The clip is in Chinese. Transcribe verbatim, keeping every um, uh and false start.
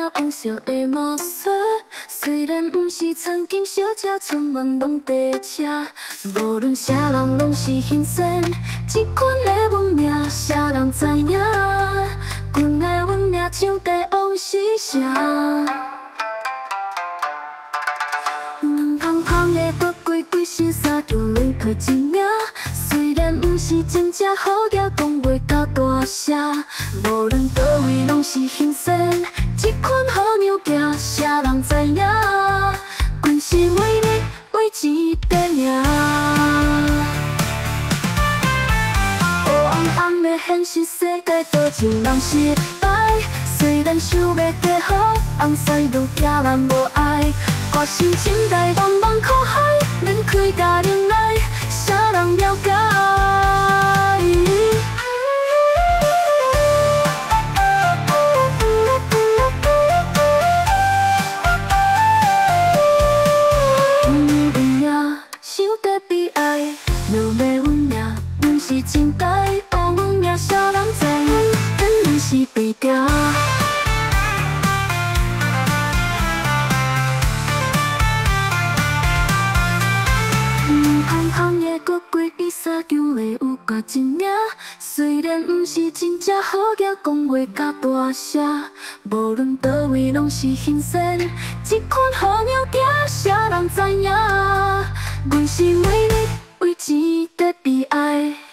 了红色的毛色。虽然不是曾经小姐充满拢地车，无论啥人拢是新鲜。这款的文名，啥人知影？阮的文名像帝王是啥？软胖胖的骨规规身衫就轮过一名。虽然不是真正好嘢，讲话甲大声，无论倒位拢是新鲜。这款好物件，啥人知影？阮是为你为钱的命。黑红红的现实世界，多少人失败？虽然想要过好，红西路惊人无爱。我心情在茫茫苦海，免开甲忍耐，啥人了解？阮的命想得悲哀，若要阮命，阮是真呆。黑阮命啥人知影？咱阮是白条。胖胖的骨规比衫球的有甲一领，虽然不是真正好嘢，讲话甲大声，无论倒位拢是新鲜。这款好物件，啥人知影？阮是为你为钱在悲哀。